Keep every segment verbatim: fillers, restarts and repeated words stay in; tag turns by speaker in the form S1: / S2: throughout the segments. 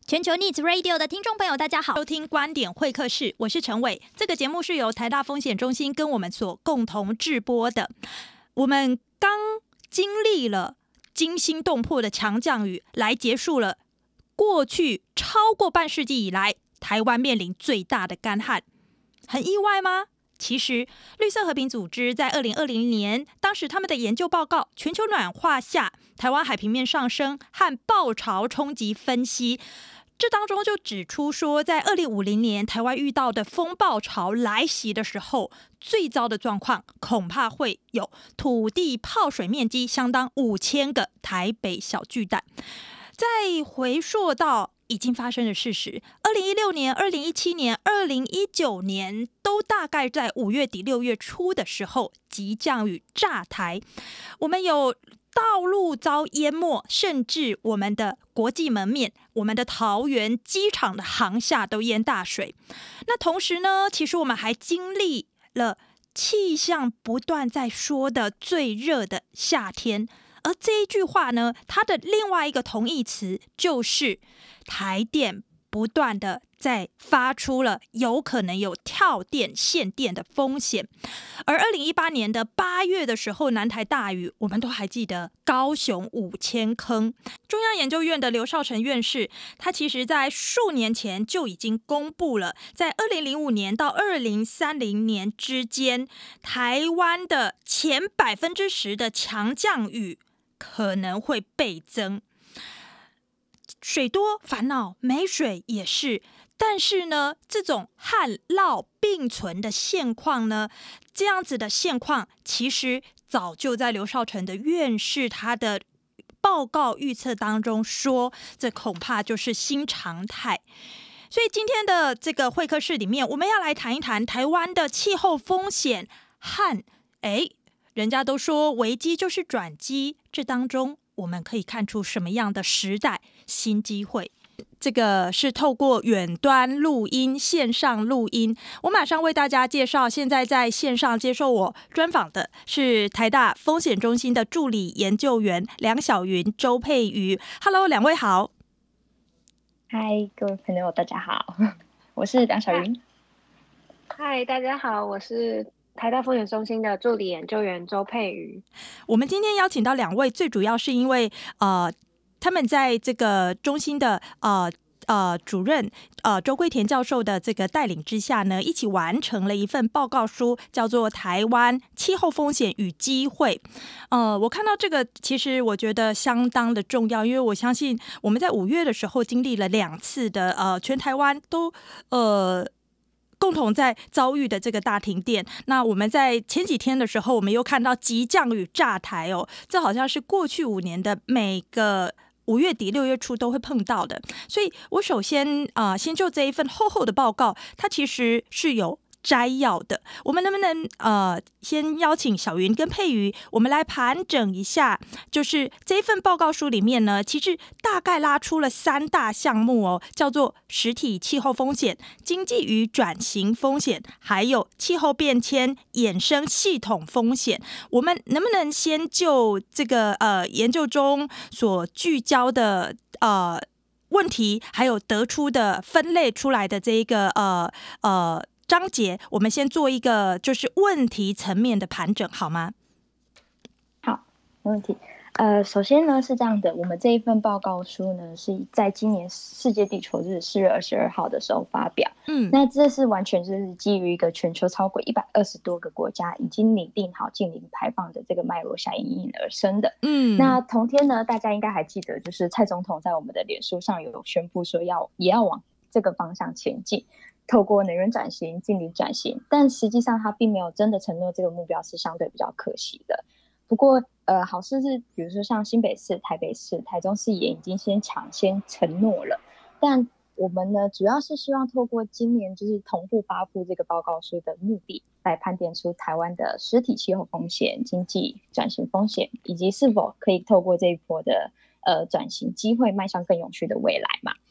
S1: 全球 Needs Radio 的听众朋友，大家好，收听观点会客室，我是陈伟。这个节目是由台大风险中心跟我们所共同制播的。我们刚经历了惊心动魄的强降雨，来结束了过去超过半世纪以来台湾面临最大的干旱，很意外吗？其实，绿色和平组织在二零二零年，当时他们的研究报告《全球暖化下台湾海平面上升和暴潮冲击分析》，这当中就指出说，在二零五零年台湾遇到的风暴潮来袭的时候，最糟的状况恐怕会有土地泡水面积相当五千个台北小巨蛋。再回溯到已经发生的事实，二零一六年、二零一七年、二零一九年都大概在五月底六月初的时候，急降雨炸台，我们有道路遭淹没，甚至我们的国际门面、我们的桃园机场的航厦都淹大水。那同时呢，其实我们还经历了气象不断在说的最热的夏天。而这一句话呢，它的另外一个同义词就是台电不断的在发出了有可能有跳电限电的风险。而二零一八年的八月的时候，南台大雨，我们都还记得高雄五千坑。中央研究院的刘少成院士，他其实在数年前就已经公布了，在二零零五年到二零三零年之间，台湾的前百分之十的强降雨可能会倍增。水多烦恼，没水也是。但是呢，这种旱涝并存的现况呢，这样子的现况，其实早就在刘少成的院士他的报告预测当中说，这恐怕就是新常态。所以今天的这个会客室里面，我们要来谈一谈台湾的气候风险和哎。人家都说危机就是转机，这当中我们可以看出什么样的时代新机会？这个是透过远端录音、线上录音。我马上为大家介绍，现在在线上接受我专访的是台大风险中心的助理研究员梁晓云、周佩瑜。Hello， 两位好。
S2: 嗨，各位朋友，大家好，我是梁晓云。
S3: 嗨，大家好，我是台大风险中心的助理研究员周佩瑜。
S1: 我们今天邀请到两位，最主要是因为呃，他们在这个中心的呃呃主任呃周桂田教授的这个带领之下呢，一起完成了一份报告书，叫做《台湾气候风险与机会》。呃，我看到这个，其实我觉得相当的重要，因为我相信我们在五月的时候经历了两次的呃，全台湾都呃。共同在遭遇的这个大停电，那我们在前几天的时候，我们又看到急降雨炸台哦，这好像是过去五年的每个五月底六月初都会碰到的。所以我首先啊、呃，先就这一份厚厚的报告，它其实是有摘要的。我们能不能呃，先邀请小云跟佩瑜，我们来盘整一下，就是这一份报告书里面呢，其实大概拉出了三大项目哦，叫做实体气候风险、经济与转型风险，还有气候变迁衍生系统风险。我们能不能先就这个呃研究中所聚焦的呃问题，还有得出的分类出来的这一个呃呃。章节，我们先做一个就是问题层面的盘整，好吗？
S2: 好，没问题。呃，首先呢是这样的，我们这一份报告书呢是在今年世界地球日四月二十二号的时候发表。嗯，那这是完全就是基于一个全球超过一百二十多个国家已经拟定好净零排放的这个脉络下因应而生的。嗯，那同天呢，大家应该还记得，就是蔡总统在我们的脸书上有宣布说要也要往这个方向前进。透过能源转型、净零转型，但实际上他并没有真的承诺这个目标，是相对比较可惜的。不过，呃，好事是，比如说像新北市、台北市、台中市也已经先抢先承诺了。但我们呢，主要是希望透过今年就是同步发布这个报告书的目的，来盘点出台湾的实体气候风险、经济转型风险，以及是否可以透过这一波的呃转型机会，迈向更永续的未来嘛。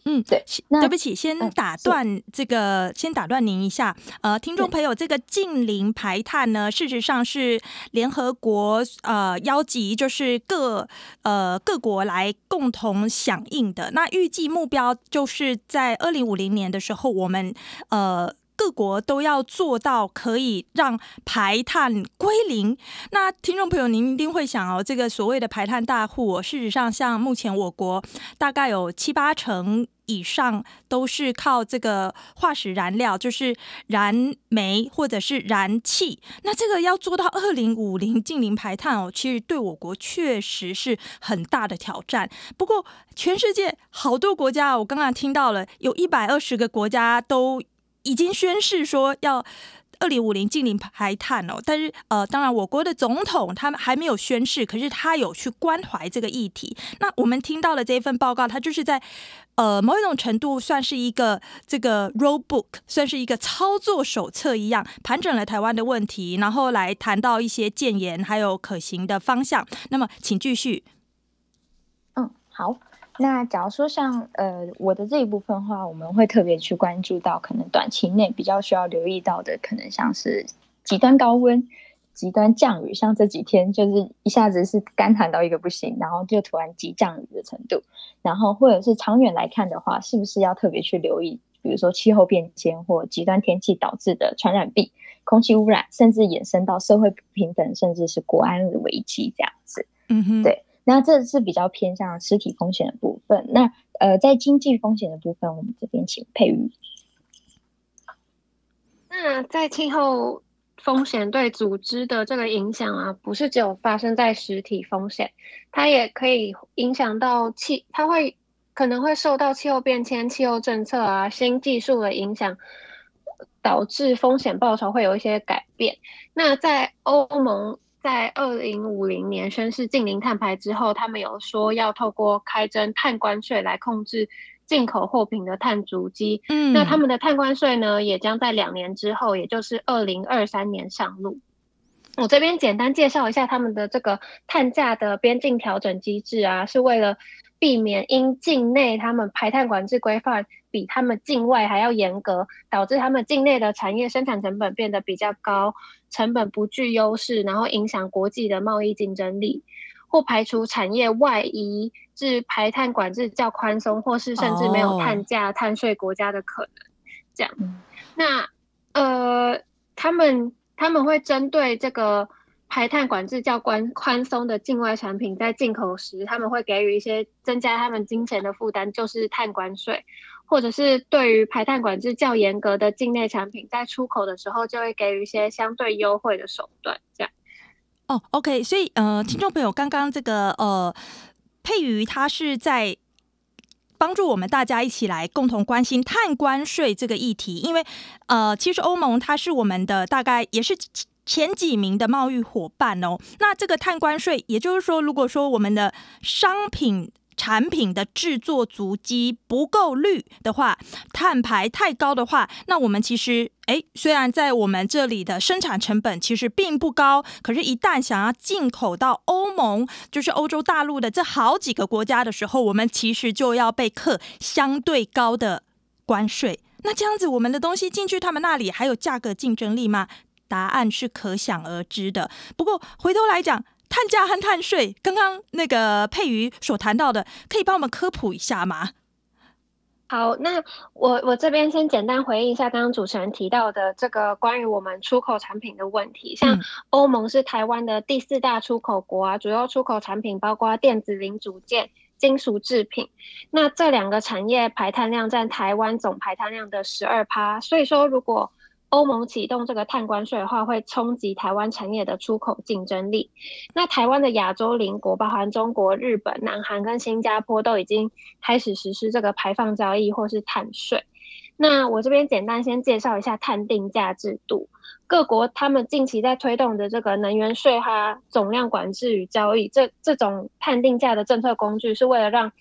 S1: 嗯，
S2: 对，那
S1: 对不起，先打断这个，嗯、先打断您一下。呃，听众朋友，这个净零排碳呢，事实上是联合国呃邀集，就是各呃各国来共同响应的。那预计目标就是在二零五零年的时候，我们呃。各国都要做到可以让排碳归零。那听众朋友，您一定会想哦，这个所谓的排碳大户、哦，事实上，像目前我国大概有七八成以上都是靠这个化石燃料，就是燃煤或者是燃气。那这个要做到二零五零净零排碳哦，其实对我国确实是很大的挑战。不过，全世界好多国家，我刚刚听到了，有一百二十个国家都已经宣誓说要二零五零净零排碳哦，但是呃，当然我国的总统他们还没有宣誓，可是他有去关怀这个议题。那我们听到了这份报告，它就是在呃某一种程度算是一个这个 roadbook， 算是一个操作手册一样，盘整了台湾的问题，然后来谈到一些建言还有可行的方向。那么，请继续。
S2: 嗯，好。那假如说像呃我的这一部分的话，我们会特别去关注到可能短期内比较需要留意到的，可能像是极端高温、极端降雨，像这几天就是一下子是干旱到一个不行，然后就突然急降雨的程度，然后或者是长远来看的话，是不是要特别去留意，比如说气候变迁或极端天气导致的传染病、空气污染，甚至衍生到社会不平等，甚至是国安的危机这样子。
S1: 嗯哼，
S2: 对。那这是比较偏向实体风险的部分。那呃，在经济风险的部分，我们这边请佩瑜。
S3: 那在气候风险对组织的这个影响啊，不是只有发生在实体风险，它也可以影响到气，它会可能会受到气候变迁、气候政策啊、新技术的影响，导致风险报酬会有一些改变。那在欧盟在二零五零年宣示净零碳排之后，他们有说要透过开征碳关税来控制进口货品的碳足迹。嗯，那他们的碳关税呢，也将在两年之后，也就是二零二三年上路。我这边简单介绍一下他们的这个碳价的边境调整机制啊，是为了避免因境内他们排碳管制规范比他们境外还要严格，导致他们境内的产业生产成本变得比较高，成本不具优势，然后影响国际的贸易竞争力，或排除产业外移至排碳管制较宽松，或是甚至没有碳价、oh. 碳税国家的可能。这样，那呃，他们他们会针对这个排碳管制较宽宽松的境外产品，在进口时，他们会给予一些增加他们金钱的负担，就是碳关税。或者是对于排碳管制较严格的境内产品，在出口的时候就会给予一些相对优惠的手段，这样。
S1: 哦 ，OK， 所以呃，听众朋友，刚刚这个呃，佩瑜他是在帮助我们大家一起来共同关心碳关税这个议题，因为呃，其实欧盟它是我们的大概也是前几名的贸易伙伴哦。那这个碳关税，也就是说，如果说我们的商品产品的制作足迹不够绿的话，碳排太高的话，那我们其实哎，虽然在我们这里的生产成本其实并不高，可是一旦想要进口到欧盟，就是欧洲大陆的这好几个国家的时候，我们其实就要被课相对高的关税。那这样子我们的东西进去他们那里还有价格竞争力吗？答案是可想而知的。不过回头来讲，碳价和碳税，刚刚那个佩瑜所谈到的，可以帮我们科普一下吗？
S3: 好，那我我这边先简单回应一下刚刚主持人提到的这个关于我们出口产品的问题。像欧盟是台湾的第四大出口国啊，主要出口产品包括电子零组件、金属制品。那这两个产业排碳量占台湾总排碳量的 百分之十二， 所以说如果欧盟启动这个碳关税的话，会冲击台湾产业的出口竞争力。那台湾的亚洲邻国，包含中国、日本、南韩跟新加坡，都已经开始实施这个排放交易或是碳税。那我这边简单先介绍一下碳定价制度。各国他们近期在推动的这个能源税哈总量管制与交易，这这种碳定价的政策工具，是为了让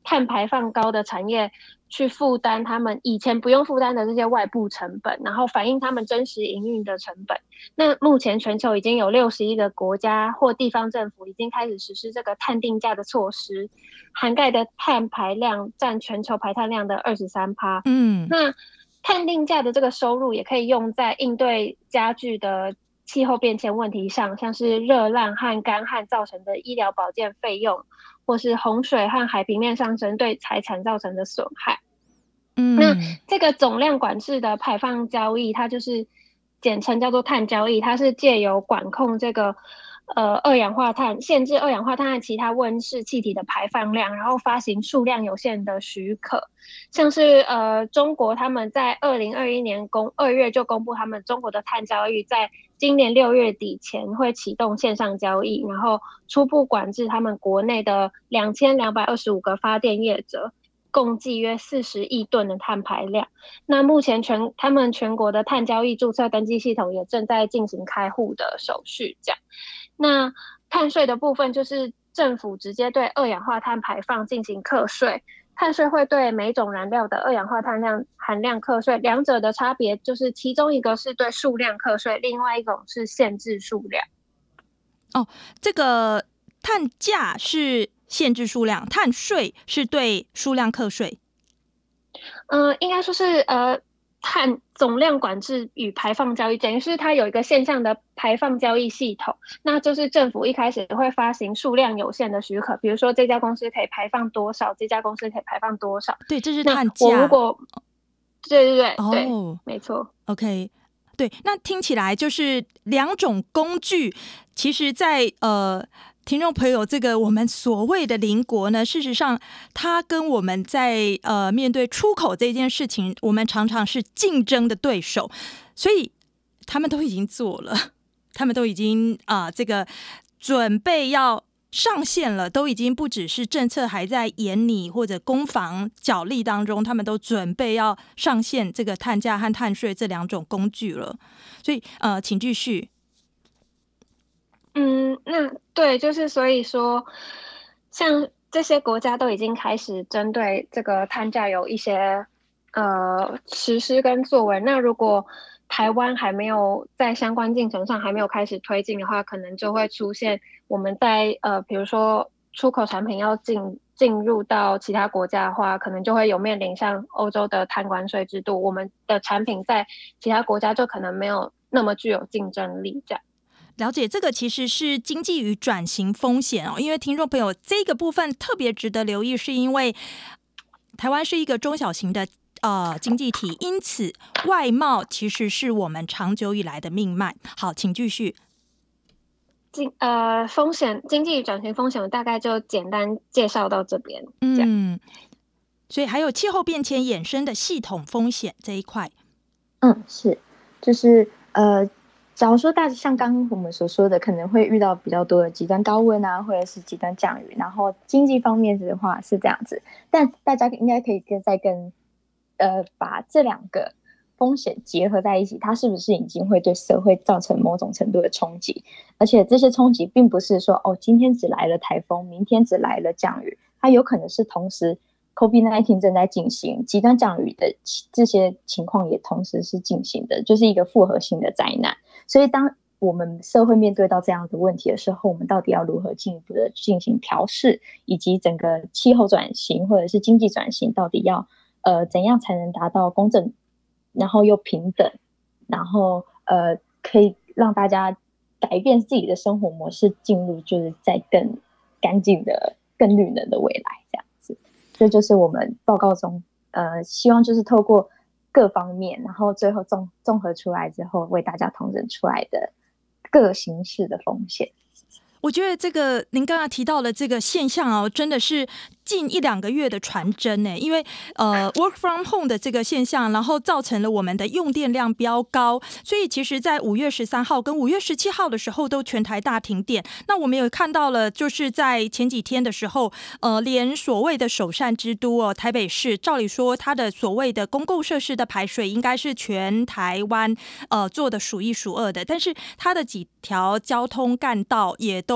S3: 碳排放高的产业去负担他们以前不用负担的这些外部成本，然后反映他们真实营运的成本。那目前全球已经有六十一个国家或地方政府已经开始实施这个碳定价的措施，涵盖的碳排量占全球排碳量的 百分之二十三。嗯，那碳定价的这个收入也可以用在应对加剧的气候变迁问题上，像是热浪和干旱造成的医疗保健费用，或是洪水和海平面上升对财产造成的损害。嗯，那这个总量管制的排放交易，它就是简称叫做碳交易，它是借由管控这个呃二氧化碳，限制二氧化碳和其他温室气体的排放量，然后发行数量有限的许可。像是呃中国他们在二零二一年公二月就公布他们中国的碳交易在今年六月底前会启动线上交易，然后初步管制他们国内的两千两百二十五个发电业者，共计约四十亿吨的碳排量。那目前全他们全国的碳交易注册登记系统也正在进行开户的手续。这样，那碳税的部分就是政府直接对二氧化碳排放进行课税，碳税会对每种燃料的二氧化碳量含量课税，两者的差别就是其中一个是对数量课税，另外一种是限制数量。
S1: 哦，这个碳价是限制数量，碳税是对数量课税。
S3: 呃，应该说是呃，碳总量管制与排放交易，等于是它有一个线上的排放交易系统。那就是政府一开始会发行数量有限的许可，比如说这家公司可以排放多少，这家公司可以排放多少。
S1: 对，这是碳价。
S3: 我如果对对对、
S1: 哦、
S3: 对，没错。
S1: OK。对，那听起来就是两种工具，其实在呃听众朋友这个我们所谓的邻国呢，事实上它跟我们在呃面对出口这件事情，我们常常是竞争的对手，所以他们都已经做了，他们都已经啊、呃、这个准备要上线了，都已经不只是政策还在研拟或者攻防角力当中，他们都准备要上线这个碳价和碳税这两种工具了。所以呃，请继续。
S3: 嗯，那对，就是所以说，像这些国家都已经开始针对这个碳价有一些呃实施跟作为。那如果台湾还没有在相关进程上还没有开始推进的话，可能就会出现我们在呃，比如说出口产品要进进入到其他国家的话，可能就会有面临像欧洲的碳关税制度，我们的产品在其他国家就可能没有那么具有竞争力。这样。
S1: 了解，这个其实是经济与转型风险哦，因为听众朋友这个部分特别值得留意，是因为台湾是一个中小型的呃经济体，因此外贸其实是我们长久以来的命脉。好，请继续。
S3: 经呃风险经济与转型风险，我大概就简单介绍到这边。
S1: 嗯，所以还有气候变迁衍生的系统风险这一块。
S2: 嗯，是，就是呃。假如说大家像刚刚我们所说的，可能会遇到比较多的极端高温啊，或者是极端降雨，然后经济方面的话是这样子，但大家应该可以跟再跟呃把这两个风险结合在一起，它是不是已经会对社会造成某种程度的冲击？而且这些冲击并不是说哦，今天只来了台风，明天只来了降雨，它有可能是同时 COVID 十九 正在进行，极端降雨的这些情况也同时是进行的，就是一个复合性的灾难。所以当我们社会面对到这样的问题的时候，我们到底要如何进一步的进行调试，以及整个气候转型或者是经济转型到底要呃怎样才能达到公正，然后又平等，然后呃可以让大家改变自己的生活模式，进入就是在更干净的更绿能的未来这样子。这就是我们报告中呃希望就是透过各方面，然后最后综综合出来之后，为大家统整出来的各形式的风险。
S1: 我觉得这个您刚刚提到的这个现象哦，真的是近一两个月的传真呢，因为呃 work from home 的这个现象，然后造成了我们的用电量飙高，所以其实在五月十三号跟五月十七号的时候都全台大停电。那我们有看到了，就是在前几天的时候，呃，连所谓的首善之都哦，台北市，照理说它的所谓的公共设施的排水应该是全台湾呃做的数一数二的，但是它的几条交通干道也都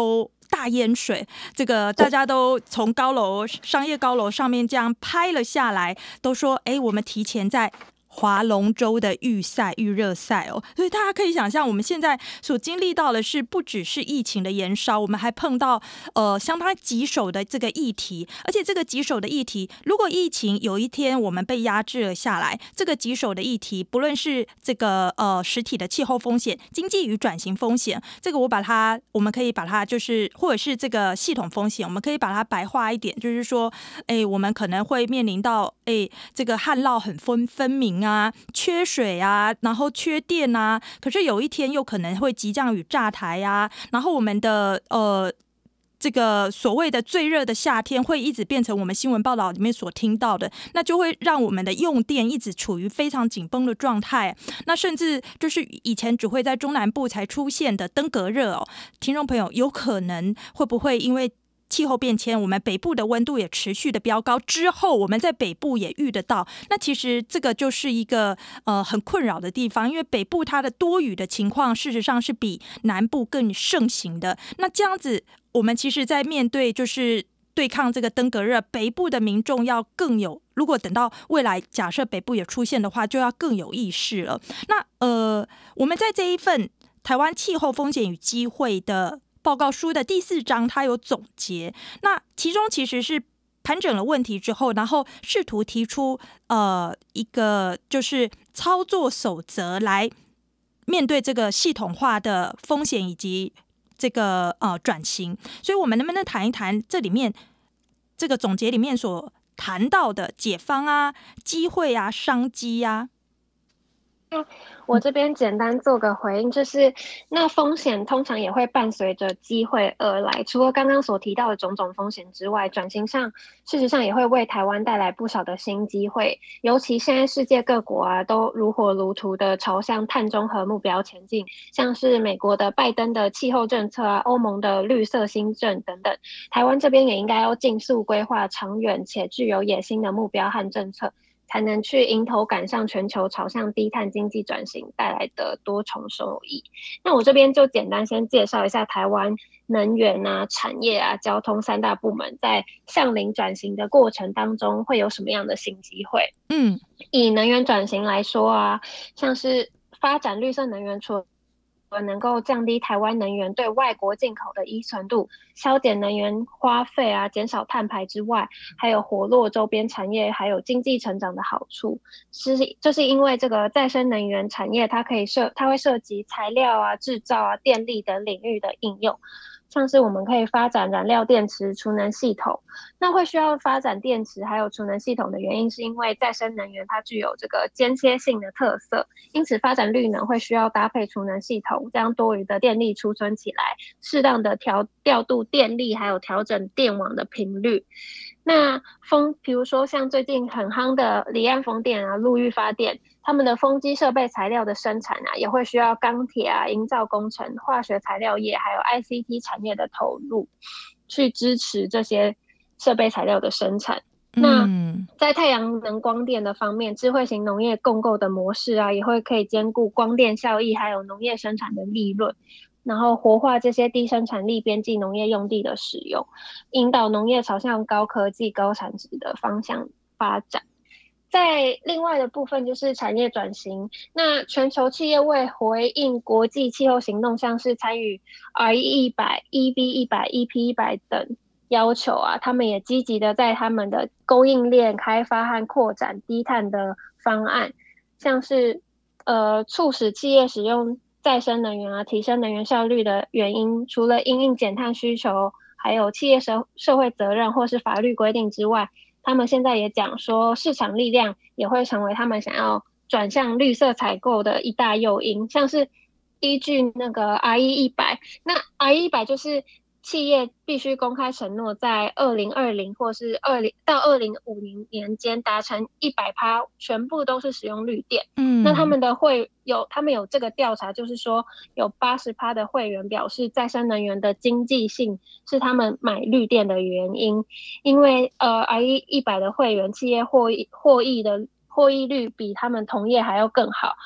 S1: 大淹水，这个大家都从高楼商业高楼上面这样拍了下来，都说哎，我们提前在划龙舟的预赛预热赛哦，所以大家可以想象，我们现在所经历到的是不只是疫情的延烧，我们还碰到呃相当棘手的这个议题，而且这个棘手的议题，如果疫情有一天我们被压制了下来，这个棘手的议题，不论是这个呃实体的气候风险、经济与转型风险，这个我把它，我们可以把它就是，或者是这个系统风险，我们可以把它白话一点，就是说，哎，我们可能会面临到哎这个旱涝很分分明啊。啊，缺水啊，然后缺电啊，可是有一天又可能会急降雨炸台啊，然后我们的呃这个所谓的最热的夏天会一直变成我们新闻报道里面所听到的，那就会让我们的用电一直处于非常紧绷的状态。那甚至就是以前只会在中南部才出现的登革热哦，听众朋友有可能会不会因为气候变迁，我们北部的温度也持续的飙高，之后我们在北部也遇得到。那其实这个就是一个呃很困扰的地方，因为北部它的多雨的情况事实上是比南部更盛行的。那这样子，我们其实在面对就是对抗这个登革热，北部的民众要更有，如果等到未来假设北部也出现的话，就要更有意识了。那呃，我们在这一份台湾气候风险与机会的报告书的第四章，它有总结。那其中其实是盘整了问题之后，然后试图提出呃一个就是操作守则来面对这个系统化的风险以及这个呃转型。所以我们能不能谈一谈这里面这个总结里面所谈到的解方啊、机会啊、商机啊？
S3: 那我这边简单做个回应，就是那风险通常也会伴随着机会而来。除了刚刚所提到的种种风险之外，转型上事实上也会为台湾带来不少的新机会。尤其现在世界各国啊都如火如荼的朝向碳中和目标前进，像是美国的拜登的气候政策啊，欧盟的绿色新政等等，台湾这边也应该要尽速规划长远且具有野心的目标和政策，才能去迎头赶上全球朝向低碳经济转型带来的多重收益。那我这边就简单先介绍一下台湾能源啊、产业啊、交通三大部门在向零转型的过程当中会有什么样的新机会。
S1: 嗯，
S3: 以能源转型来说啊，像是发展绿色能源，除了能够降低台湾能源对外国进口的依存度，削减能源花费啊，减少碳排之外，还有活络周边产业还有经济成长的好处。是就是因为这个再生能源产业，它可以涉它会涉及材料啊、制造啊、电力等领域的应用。像是我们可以发展燃料电池储能系统，那会需要发展电池还有储能系统的原因，是因为再生能源它具有这个间歇性的特色，因此发展绿能会需要搭配储能系统，将多余的电力储存起来，适当的调调度电力，还有调整电网的频率。那风，比如说像最近很夯的离岸风电啊、陆域发电，他们的风机设备材料的生产啊，也会需要钢铁啊、营造工程、化学材料业还有 I C T 产业的投入，去支持这些设备材料的生产。那在太阳能光电的方面，智慧型农业共构的模式啊，也会可以兼顾光电效益还有农业生产的利润，然后活化这些低生产力边际农业用地的使用，引导农业朝向高科技高产值的方向发展。在另外的部分就是产业转型，那全球企业为回应国际气候行动，像是参与 R E 一百、E V 一百、E P 一百等要求啊，他们也积极的在他们的供应链开发和扩展低碳的方案，像是呃促使企业使用再生能源啊，提升能源效率的原因，除了因应减碳需求，还有企业社社会责任或是法律规定之外，他们现在也讲说市场力量也会成为他们想要转向绿色采购的一大诱因，像是依据那个 R E 一百，那 R E 一百就是企业必须公开承诺在二零二零或是二零到二零五零年间达成 百分之百 全部都是使用绿电。嗯，那他们的会有他们有这个调查，就是说有 百分之八十 的会员表示再生能源的经济性是他们买绿电的原因，因为呃 R E 一百的会员企业获益获益的获益率比他们同业还要更好。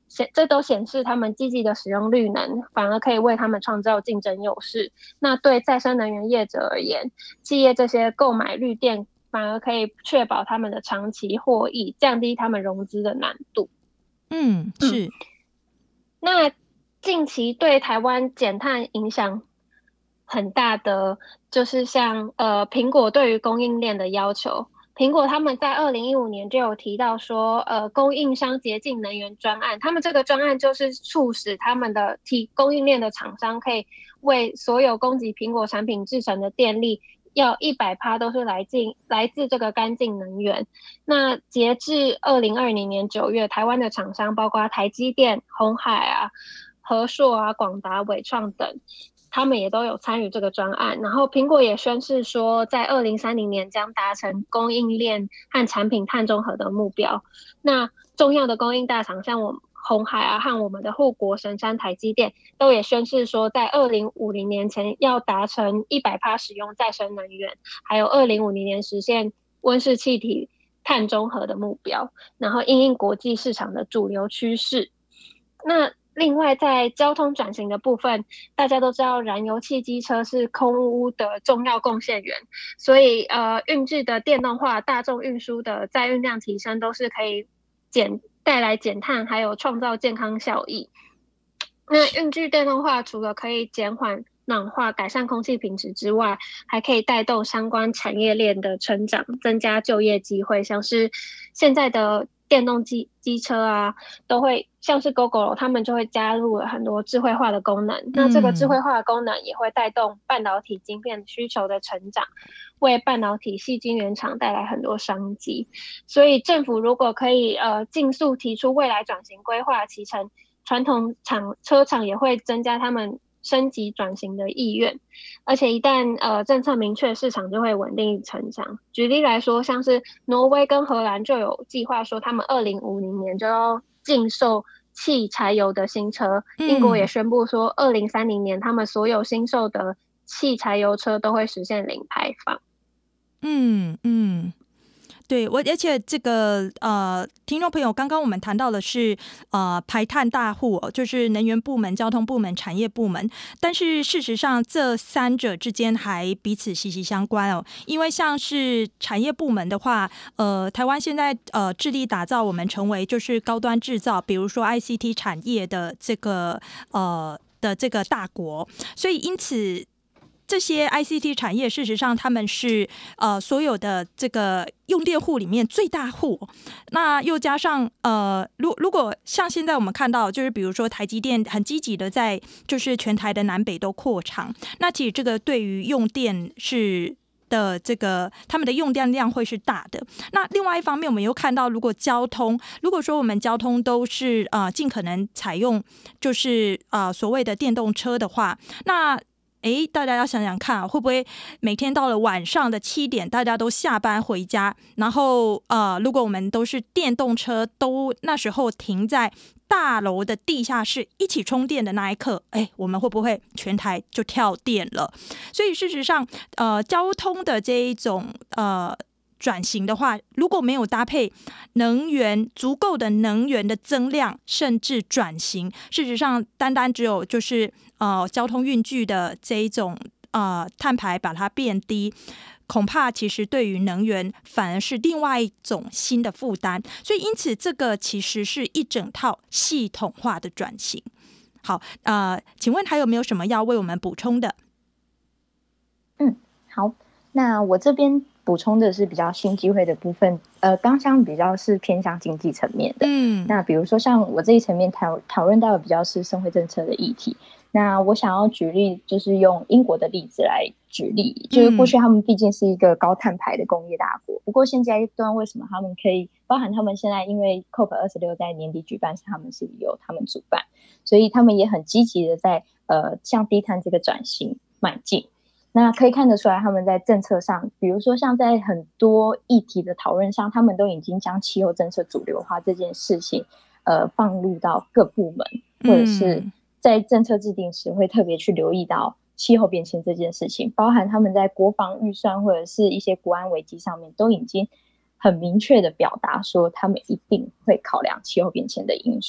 S3: 这都显示他们积极的使用绿能，反而可以为他们创造竞争优势。那对再生能源业者而言，企业这些购买绿电反而可以确保他们的长期获益，降低他们融资的难度。
S1: 嗯，是。嗯、
S3: 那近期对台湾减碳影响很大的，就是像呃苹果对于供应链的要求。苹果他们在二零一五年就有提到说，呃，供应商洁净能源专案，他们这个专案就是促使他们的提供应链的厂商可以为所有供给苹果产品制成的电力，要 百分之百 都是来自来自这个干净能源。那截至二零二零年九月，台湾的厂商包括台积电、鸿海啊、和硕啊、广达、伟创等，他们也都有参与这个专案，然后苹果也宣示说，在二零三零年将达成供应链和产品碳中和的目标。那重要的供应大厂，像我们鸿海啊和我们的护国神山台积电，都也宣示说，在二零五零年前要达成 百分之百 使用再生能源，还有二零五零年实现温室气体碳中和的目标，然后因应国际市场的主流趋势。那另外，在交通转型的部分，大家都知道燃油汽机车是空污的重要贡献源，所以呃，运质的电动化、大众运输的载运量提升，都是可以减带来减碳，还有创造健康效益。那运具电动化除了可以减缓暖化、改善空气品质之外，还可以带动相关产业链的成长，增加就业机会，像是现在的电动机机车啊，都会像是 Gogoro 他们就会加入了很多智慧化的功能、嗯、那这个智慧化的功能也会带动半导体晶片需求的成长，为半导体矽晶圆厂带来很多商机。所以政府如果可以呃尽速提出未来转型规划期程，传统厂车厂也会增加他们升级转型的意愿，而且一旦呃政策明确，市场就会稳定成长。举例来说，像是挪威跟荷兰就有计划说，他们二零五零年就要禁售汽柴油的新车。英国也宣布说，二零三零年他们所有新售的汽柴油车都会实现零排放。
S1: 嗯嗯。对，我而且这个呃，听众朋友，刚刚我们谈到的是呃排碳大户、哦，就是能源部门、交通部门、产业部门，但是事实上这三者之间还彼此息息相关哦。因为像是产业部门的话，呃，台湾现在呃致力打造我们成为就是高端制造，比如说 I C T 产业的这个呃的这个大国，所以因此。这些 I C T 产业，事实上他们是呃所有的这个用电户里面最大户。那又加上呃，如如果像现在我们看到，就是比如说台积电很积极的在就是全台的南北都扩厂，那其实这个对于用电是。的这个他们的用电量会是大的。那另外一方面，我们又看到，如果交通，如果说我们交通都是呃尽可能采用就是呃所谓的电动车的话，那哎，大家要想想看，会不会每天到了晚上的七点，大家都下班回家，然后呃，如果我们都是电动车，都那时候停在大楼的地下室一起充电的那一刻，哎，我们会不会全台就跳电了？所以事实上，呃，交通的这一种呃。转型的话，如果没有搭配能源足够的能源的增量，甚至转型，事实上单单只有就是呃交通运具的这一种呃碳排把它变低，恐怕其实对于能源反而是另外一种新的负担。所以因此这个其实是一整套系统化的转型。好，呃，请问还有没有什么要为我们补充的？
S2: 嗯，好，那我这边补充的是比较新机会的部分，呃，刚刚比较是偏向经济层面的，嗯，那比如说像我这一层面讨讨论到的比较是社会政策的议题，那我想要举例，就是用英国的例子来举例，就是过去他们毕竟是一个高碳排的工业大国，不过现阶段为什么他们可以，包含他们现在因为 C O P 二十六 在年底举办，是他们是由他们主办，所以他们也很积极的在呃向低碳这个转型迈进。那可以看得出来，他们在政策上，比如说像在很多议题的讨论上，他们都已经将气候政策主流化这件事情，呃，放入到各部门，或者是在政策制定时会特别去留意到气候变迁这件事情，包含他们在国防预算或者是一些国安危机上面，都已经很明确的表达说，他们一定会考量气候变迁的因素。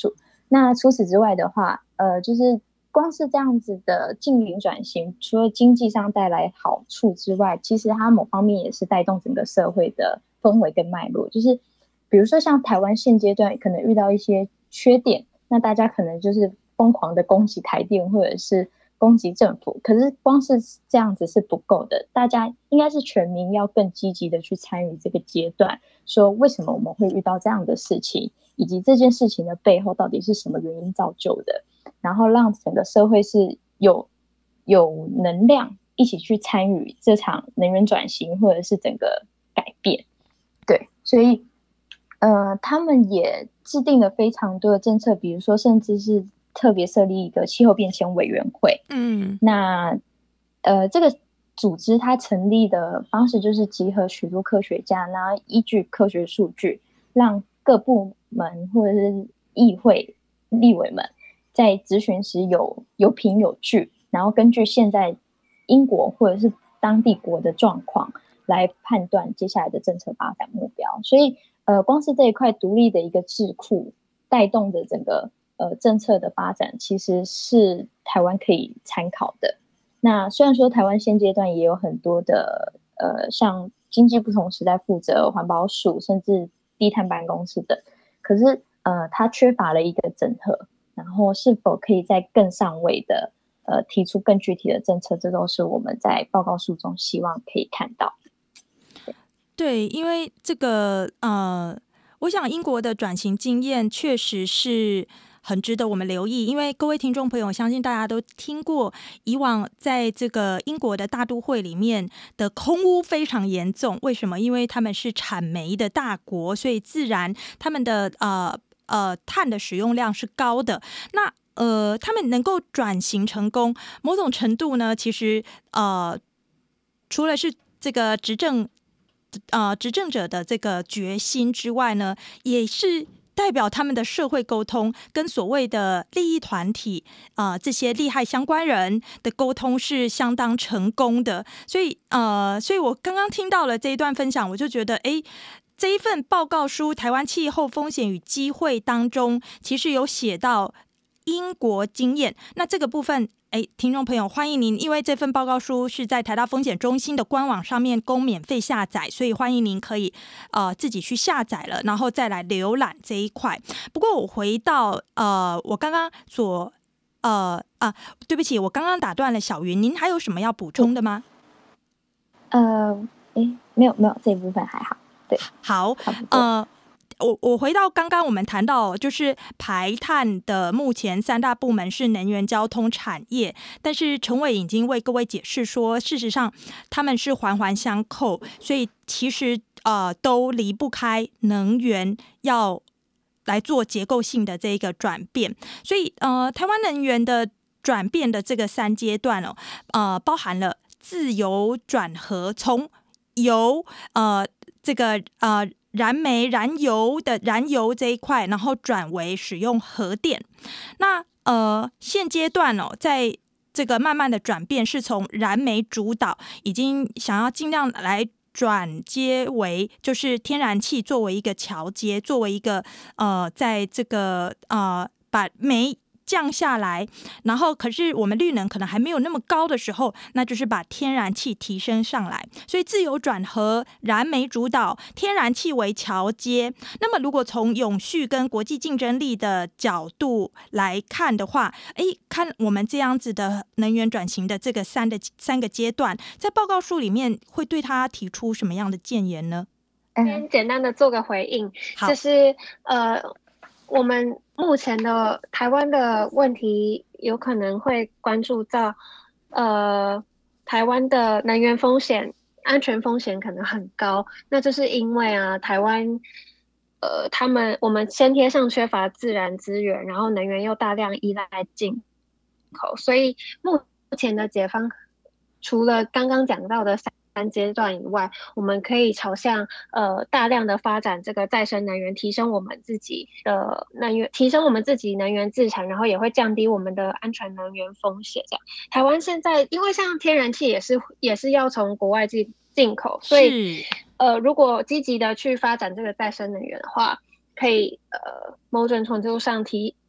S2: 那除此之外的话，呃，就是光是这样子的净零转型，除了经济上带来好处之外，其实它某方面也是带动整个社会的氛围跟脉络。就是比如说像台湾现阶段可能遇到一些缺点，那大家可能就是疯狂的攻击台电或者是攻击政府，可是光是这样子是不够的，大家应该是全民要更积极的去参与这个阶段，说为什么我们会遇到这样的事情，以及这件事情的背后到底是什么原因造就的，然后让整个社会是有有能量一起去参与这场能源转型或者是整个改变。对，所以呃，他们也制定了非常多的政策，比如说甚至是特别设立一个气候变迁委员会。嗯，那呃，这个组织它成立的方式就是集合许多科学家，然后依据科学数据，让各部门或者是议会立委们在咨询时有有凭有据，然后根据现在英国或者是当地国的状况来判断接下来的政策发展目标。所以呃，光是这一块独立的一个智库带动的整个呃政策的发展，其实是台湾可以参考的。那虽然说台湾现阶段也有很多的呃，像经济不同时代负责、环保署，甚至低碳办公室等，可是呃，它缺乏了一个整合，然后是否可以在更上位的呃提出更具体的政策，这都是我们在报告书中希望可以看到。
S1: 对，因为这个呃，我想英国的转型经验确实是很值得我们留意，因为各位听众朋友，相信大家都听过，以往在这个英国的大都会里面的空污非常严重。为什么？因为他们是产煤的大国，所以自然他们的呃呃碳的使用量是高的。那呃，他们能够转型成功，某种程度呢，其实呃，除了是这个执政。呃，执政者的这个决心之外呢，也是代表他们的社会沟通跟所谓的利益团体啊、呃，这些利害相关人的沟通是相当成功的。所以呃，所以我刚刚听到了这一段分享，我就觉得，哎，这一份报告书《台湾气候风险与机会》当中，其实有写到英国经验。那这个部分，哎，听众朋友，欢迎您，因为这份报告书是在台大风险中心的官网上面供免费下载，所以欢迎您可以呃自己去下载了，然后再来浏览这一块。不过我回到呃我刚刚所呃啊，对不起，我刚刚打断了小云，您还有什么要补充的吗？
S2: 呃，哎，没有没有，这一部分还好。对，
S1: 好，呃。我我回到刚刚我们谈到，就是排碳的目前三大部门是能源、交通、产业，但是陈伟已经为各位解释说，事实上他们是环环相扣，所以其实呃都离不开能源要来做结构性的这个转变，所以呃台湾能源的转变的这个三阶段哦，呃包含了自由转核，从由呃这个呃。燃煤、燃油的燃油这一块，然后转为使用核电。那呃，现阶段哦，在这个慢慢的转变，是从燃煤主导，已经想要尽量来转接为就是天然气作为一个桥接，作为一个呃，在这个呃把煤降下来，然后可是我们绿能可能还没有那么高的时候，那就是把天然气提升上来。所以自由转核、燃煤主导，天然气为桥接。那么如果从永续跟国际竞争力的角度来看的话，哎，看我们这样子的能源转型的这个三的三个阶段，在报告书里面会对他提出什么样的建言呢？
S3: 先简单的做个回应，就是呃。我们目前的台湾的问题有可能会关注到，呃，台湾的能源风险、安全风险可能很高。那这是因为啊，台湾，呃，他们我们先天上缺乏自然资源，然后能源又大量依赖进口，所以目前的解方除了刚刚讲到的三。三阶段以外，我们可以朝向呃大量的发展这个再生能源，提升我们自己的能源，提升我们自己能源自产，然后也会降低我们的安全能源风险。这样，台湾现在因为像天然气也是也是要从国外进进口，所以呃如果积极的去发展这个再生能源的话，可以呃某种程度上提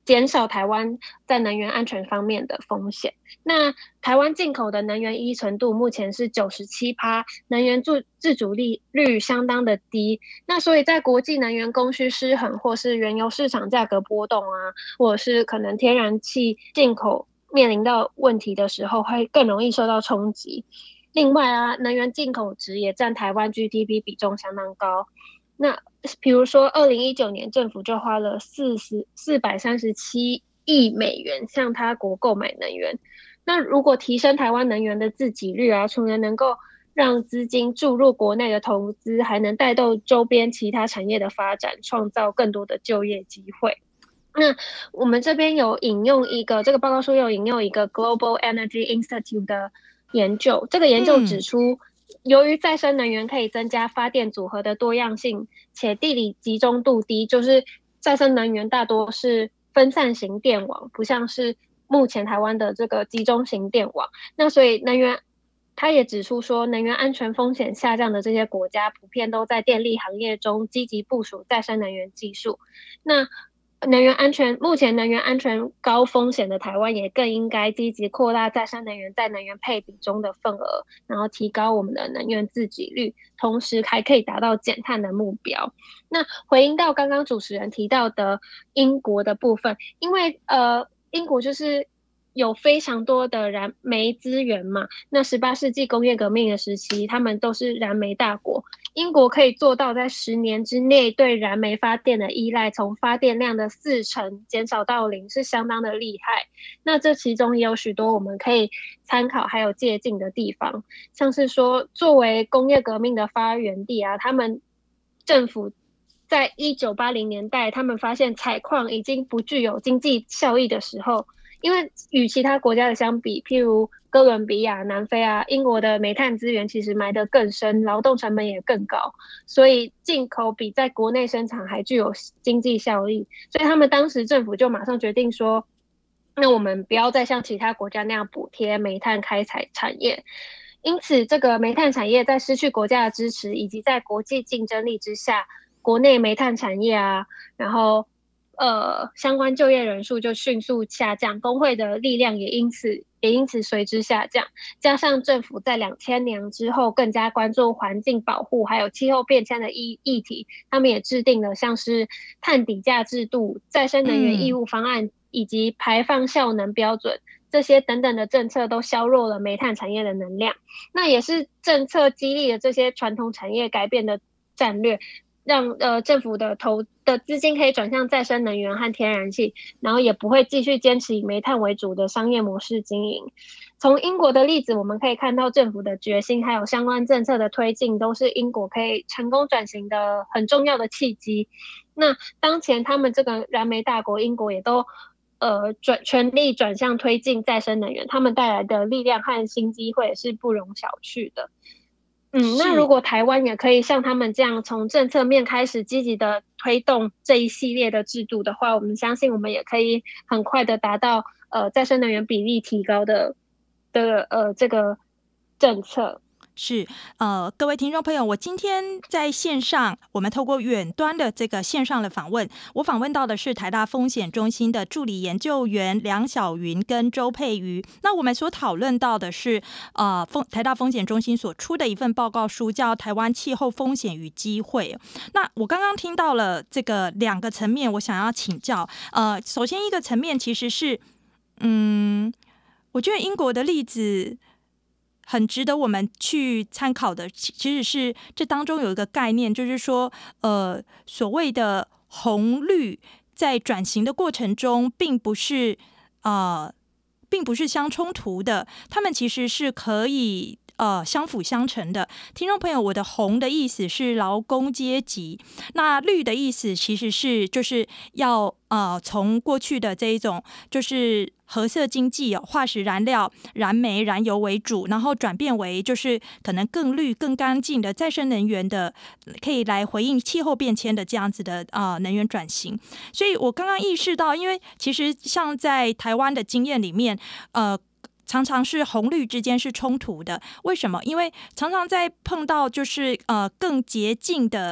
S3: 减少台湾在能源安全方面的风险。那台湾进口的能源依存度目前是 百分之九十七， 能源自自主率率相当的低。那所以在国际能源供需失衡，或是原油市场价格波动啊，或者是可能天然气进口面临到问题的时候，会更容易受到冲击。另外啊，能源进口值也占台湾 G D P 比重相当高。那比如说二零一九年政府就花了四百三十七亿美元向他国购买能源。那如果提升台湾能源的自给率啊，除了能够让资金注入国内的投资，还能带动周边其他产业的发展，创造更多的就业机会。那我们这边有引用一个，这个报告书有引用一个 Global Energy Institute 的研究，这个研究指出、嗯由于再生能源可以增加发电组合的多样性，且地理集中度低，就是再生能源大多是分散型电网，不像是目前台湾的这个集中型电网。那所以能源，他也指出说，能源安全风险下降的这些国家，普遍都在电力行业中积极部署再生能源技术。那能源安全，目前能源安全高风险的台湾也更应该积极扩大再生能源在能源配比中的份额，然后提高我们的能源自给率，同时还可以达到减碳的目标。那回应到刚刚主持人提到的英国的部分，因为呃英国就是有非常多的燃煤资源嘛，那十八世纪工业革命的时期，他们都是燃煤大国。英国可以做到在十年之内对燃煤发电的依赖从发电量的四成减少到零，是相当的厉害。那这其中也有许多我们可以参考还有借鉴的地方，像是说作为工业革命的发源地啊，他们政府在一九八零年代他们发现采矿已经不具有经济效益的时候，因为与其他国家的相比，譬如哥伦比亚、南非啊，英国的煤炭资源其实埋得更深，劳动成本也更高，所以进口比在国内生产还具有经济效益。所以他们当时政府就马上决定说，那我们不要再像其他国家那样补贴煤炭开采产业。因此，这个煤炭产业在失去国家的支持，以及在国际竞争力之下，国内煤炭产业啊，然后呃，相关就业人数就迅速下降，工会的力量也因此也因此随之下降。加上政府在两千年之后更加关注环境保护还有气候变迁的议议题，他们也制定了像是碳底价制度、再生能源义务方案、嗯、以及排放效能标准，这些等等的政策都削弱了煤炭产业的能量。那也是政策激励了这些传统产业改变的战略，让呃政府的投的资金可以转向再生能源和天然气，然后也不会继续坚持以煤炭为主的商业模式经营。从英国的例子我们可以看到，政府的决心还有相关政策的推进，都是英国可以成功转型的很重要的契机。那当前他们这个燃煤大国英国也都呃转全力转向推进再生能源，他们带来的力量和新机会是不容小觑的。嗯，那如果台湾也可以像他们这样从政策面开始积极的推动这一系列的制度的话，我们相信我们也可以很快的达到呃再生能源比例提高的的呃这个政策。
S1: 是，呃，各位听众朋友，我今天在线上，我们透过远端的这个线上的访问，我访问到的是台大风险中心的助理研究员梁晓云跟周佩瑜。那我们所讨论到的是，呃，风台大风险中心所出的一份报告书，叫《台湾气候风险与机会》。那我刚刚听到了这个两个层面，我想要请教。呃，首先一个层面其实是，嗯，我觉得英国的例子很值得我们去参考的，其实是这当中有一个概念，就是说，呃，所谓的红绿在转型的过程中，并不是呃，并不是相冲突的，他们其实是可以呃相辅相成的。听众朋友，我的红的意思是劳工阶级，那绿的意思其实是就是要呃从过去的这一种就是核色经济、哦、化石燃料、燃煤、燃油为主，然后转变为就是可能更绿、更干净的再生能源的，可以来回应气候变迁的这样子的呃能源转型。所以我刚刚意识到，因为其实像在台湾的经验里面，呃。常常是红绿之间是冲突的，为什么？因为常常在碰到就是呃更洁净的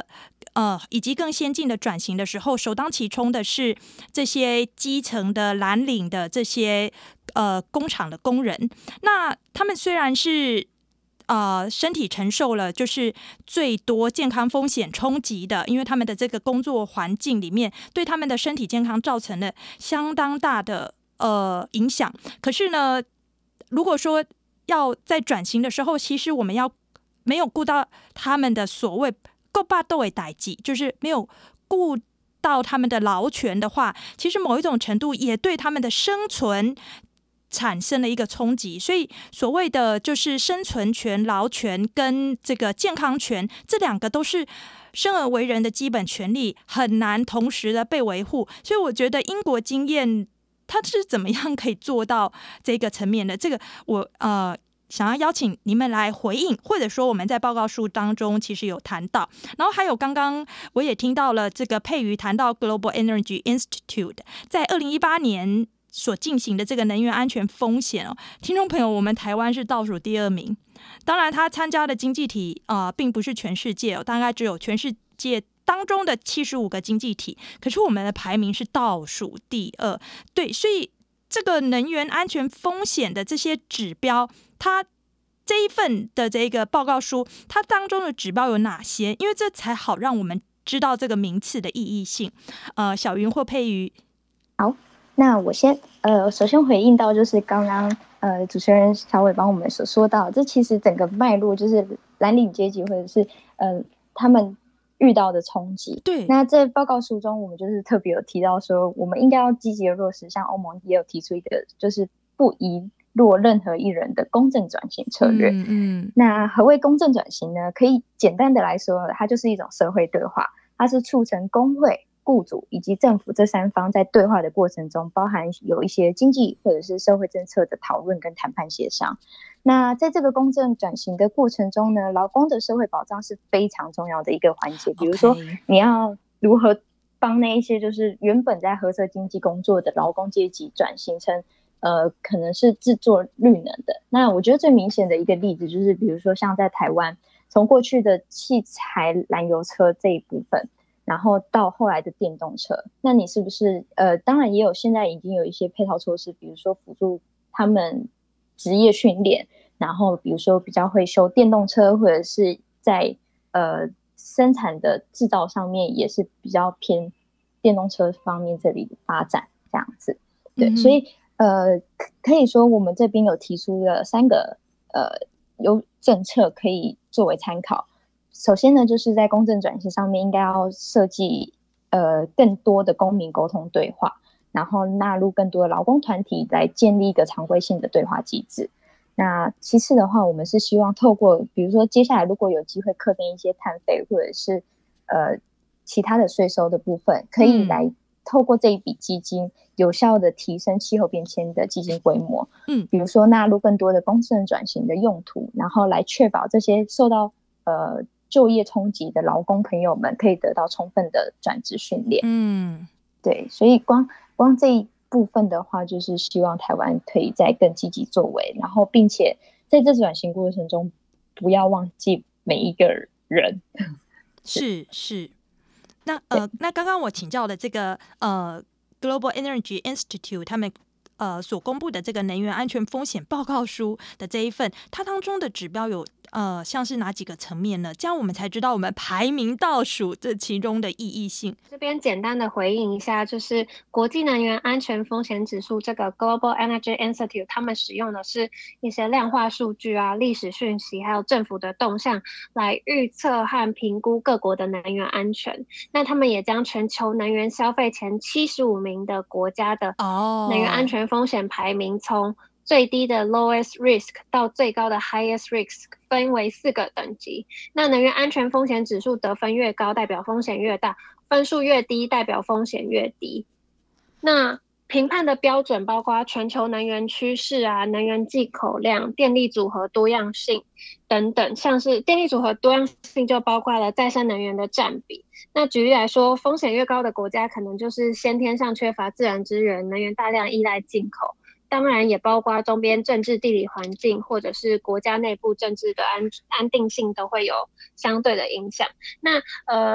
S1: 呃以及更先进的转型的时候，首当其冲的是这些基层的蓝领的这些呃工厂的工人。那他们虽然是呃，身体承受了就是最多健康风险冲击的，因为他们的这个工作环境里面对他们的身体健康造成了相当大的呃影响。可是呢，如果说要在转型的时候，其实我们要没有顾到他们的所谓够巴斗的代际，就是没有顾到他们的劳权的话，其实某一种程度也对他们的生存产生了一个冲击。所以所谓的就是生存权、劳权跟这个健康权，这两个都是生而为人的基本权利，很难同时的被维护。所以我觉得英国经验它是怎么样可以做到这个层面的，这个我呃想要邀请你们来回应，或者说我们在报告书当中其实有谈到。然后还有刚刚我也听到了这个佩瑜谈到 Global Energy Institute 在二零一八年所进行的这个能源安全风险哦，听众朋友，我们台湾是倒数第二名。当然，他参加的经济体啊、呃，并不是全世界哦，大概只有全世界当中的七十五个经济体，可是我们的排名是倒数第二。对，所以这个能源安全风险的这些指标，它这一份的这个报告书，它当中的指标有哪些？因为这才好让我们知道这个名次的意义性。呃，小云或佩瑜，
S2: 好。那我先呃，首先回应到就是刚刚呃主持人小伟帮我们所说到，这其实整个脉络就是蓝领阶级或者是呃他们遇到的冲击。
S1: 对。
S2: 那在报告书中，我们就是特别有提到说，我们应该要积极的落实，像欧盟也有提出一个就是不遗落任何一人的公正转型策略。
S1: 嗯嗯。
S2: 那何谓公正转型呢？可以简单的来说，它就是一种社会对话，它是促成工会、雇主以及政府这三方在对话的过程中，包含有一些经济或者是社会政策的讨论跟谈判协商。那在这个公正转型的过程中呢，劳工的社会保障是非常重要的一个环节。比如说，你要如何帮那一些就是原本在褐色经济工作的劳工阶级转型成呃可能是制作绿能的。那我觉得最明显的一个例子就是，比如说像在台湾，从过去的汽柴燃油车这一部分，然后到后来的电动车，那你是不是呃，当然也有现在已经有一些配套措施，比如说辅助他们职业训练，然后比如说比较会修电动车，或者是在呃生产的制造上面也是比较偏电动车方面这里发展这样子。对，嗯、所以呃可以说我们这边有提出了三个呃有政策可以作为参考。首先呢，就是在公正转型上面应该要设计呃更多的公民沟通对话，然后纳入更多的劳工团体来建立一个常规性的对话机制。那其次的话，我们是希望透过比如说接下来如果有机会课征一些碳费或者是呃其他的税收的部分，可以来透过这一笔基金有效的提升气候变迁的基金规模。嗯，比如说纳入更多的公正转型的用途，然后来确保这些受到呃就业冲击的劳工朋友们可以得到充分的转职训练。嗯，对，所以光光这一部分的话，就是希望台湾可以再更积极作为，然后并且在这转型过程中不要忘记每一个人。
S1: 是是，那呃，那刚刚我请教的这个呃 Global Energy Institute 他们呃所公布的这个能源安全风险报告书的这一份，它当中的指标有呃像是哪几个层面呢？这样我们才知道我们排名倒数这其中的意义性。
S3: 这边简单的回应一下，就是国际能源安全风险指数这个 Global Energy Institute 他们使用的是一些量化数据啊、历史讯息还有政府的动向来预测和评估各国的能源安全。那他们也将全球能源消费前七十五名的国家的能源安全风险排名从最低的 lowest risk 到最高的 highest risk 分为四个等级。那能源安全风险指数得分越高代表风险越大，分数越低代表风险越低。那评判的标准包括全球能源趋势啊、能源进口量、电力组合多样性等等。像是电力组合多样性就包括了再生能源的占比。那举例来说，风险越高的国家可能就是先天上缺乏自然资源，能源大量依赖进口。当然也包括周边政治地理环境或者是国家内部政治的安安定性都会有相对的影响。那呃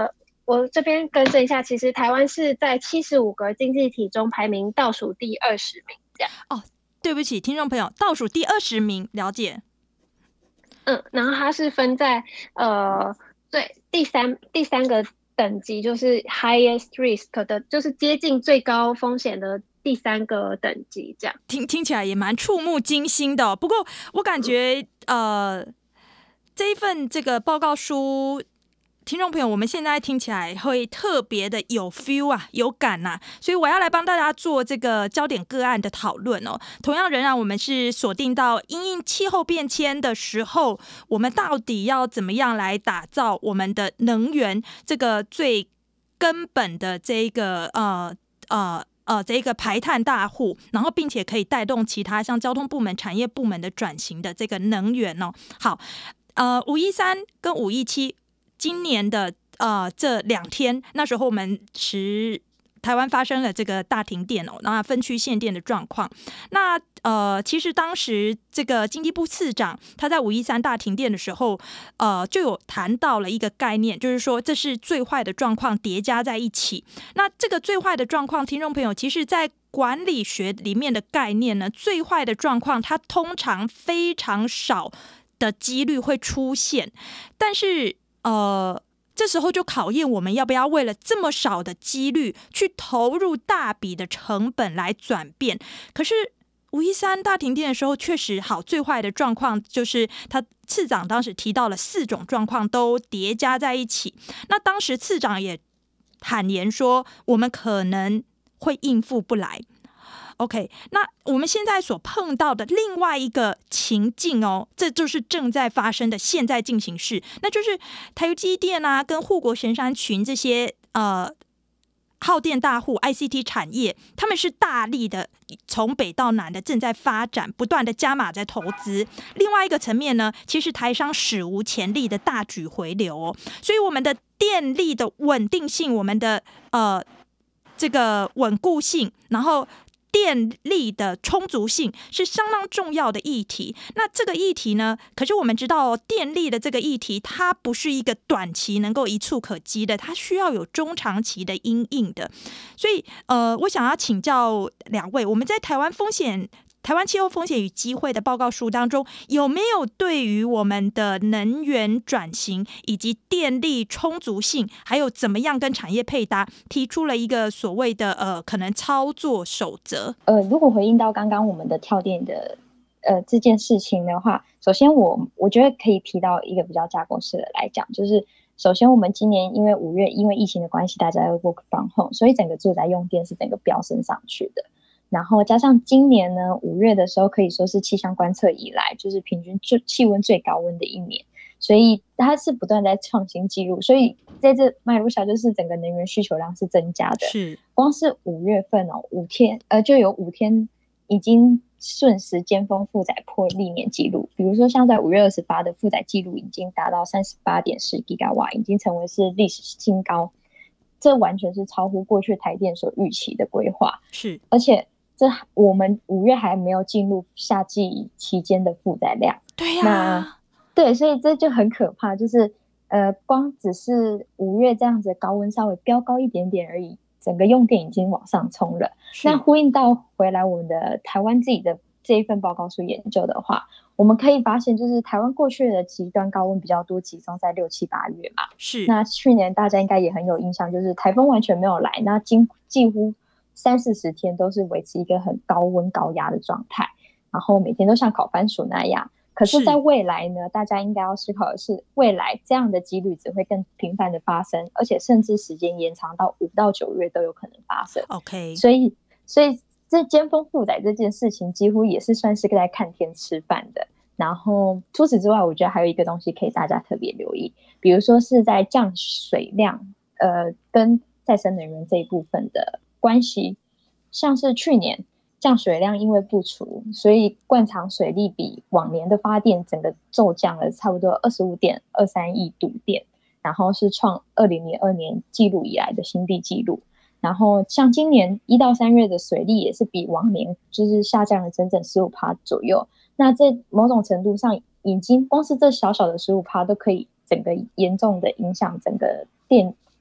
S3: 我这边更正一下，其实台湾是在七十五个经济体中排名倒数第二十名，这样。
S1: 哦，对不起，听众朋友，倒数第二十名，了解。
S3: 嗯，然后它是分在呃最第三第三个等级，就是 highest risk 的，就是接近最高风险的第三个等级，这样。
S1: 听听起来也蛮触目惊心的、哦。不过我感觉、嗯、呃这一份这个报告书。听众朋友，我们现在听起来会特别的有 feel 啊，有感呐、啊，所以我要来帮大家做这个焦点个案的讨论哦。同样，仍然我们是锁定到因应气候变迁的时候，我们到底要怎么样来打造我们的能源这个最根本的这个呃呃。呃，这个排碳大户，然后并且可以带动其他像交通部门、产业部门的转型的这个能源哦。好，呃，五一三跟五一七。今年的呃这两天，那时候我们持台湾发生了这个大停电哦，那分区限电的状况。那呃，其实当时这个经济部次长他在五一三大停电的时候，呃，就有谈到了一个概念，就是说这是最坏的状况叠加在一起。那这个最坏的状况，听众朋友，其实在管理学里面的概念呢，最坏的状况它通常非常少的几率会出现，但是。呃，这时候就考验我们要不要为了这么少的几率去投入大笔的成本来转变。可是五一三大停电的时候，确实好，最坏的状况就是他次长当时提到了四种状况都叠加在一起。那当时次长也坦言说，我们可能会应付不来。OK， 那我们现在所碰到的另外一个情境哦，这就是正在发生的现在进行式，那就是台积电啊，跟护国神山群这些呃耗电大户 I C T 产业，他们是大力的从北到南的正在发展，不断的加码在投资。另外一个层面呢，其实台商史无前例的大举回流哦，所以我们的电力的稳定性，我们的呃这个稳固性，然后。电力的充足性是相当重要的议题。那这个议题呢？可是我们知道、哦，电力的这个议题，它不是一个短期能够一触可及的，它需要有中长期的因应的。所以，呃，我想要请教两位，我们在台湾风险。台湾气候风险与机会的报告书当中，有没有对于我们的能源转型以及电力充足性，还有怎么样跟产业配搭，提出了一个所谓的呃可能操作守则？
S2: 呃，如果回应到刚刚我们的跳电的呃这件事情的话，首先我我觉得可以提到一个比较架构式的来讲，就是首先我们今年因为五月因为疫情的关系，大家要 work from home， 所以整个住宅用电是整个飙升上去的。然后加上今年呢，五月的时候可以说是气象观测以来就是平均最气温最高温的一年，所以它是不断在创新纪录。所以在这脉络下，就是整个能源需求量是增加的。
S1: 是，
S2: 光是五月份哦，五天呃就有五天已经瞬时尖峰负载破历年纪录。比如说像在五月二十八的负载纪录已经达到 三十八点四 吉瓦，已经成为是历史新高。这完全是超乎过去台电所预期的规划。
S1: 是，
S2: 而且。这我们五月还没有进入夏季期间的负载量，
S1: 对呀、
S2: 啊，对，所以这就很可怕，就是呃，光只是五月这样子高温稍微飙高一点点而已，整个用电已经往上冲了。那呼应到回来我们的台湾自己的这一份报告书研究的话，我们可以发现，就是台湾过去的极端高温比较多，集中在六七八月嘛。
S1: 是，
S2: 那去年大家应该也很有印象，就是台风完全没有来，那几几乎。三四十天都是维持一个很高温高压的状态，然后每天都像烤番薯那样。可是在未来呢，大家应该要思考的是，未来这样的几率只会更频繁的发生，而且甚至时间延长到五到九月都有可能发生。
S1: OK，
S2: 所以所以这尖峰负载这件事情几乎也是算是在看天吃饭的。然后除此之外，我觉得还有一个东西可以大家特别留意，比如说是在降水量呃跟再生能源这一部分的关系，像是去年降水量因为不足，所以灌场水力比往年的发电整个骤降了差不多 二十五点二三亿度电，然后是创二零零二年记录以来的新低纪录。然后像今年一到三月的水力也是比往年就是下降了整整 百分之十五 左右，那在某种程度上已经光是这小小的 百分之十五 都可以整个严重的影响整个电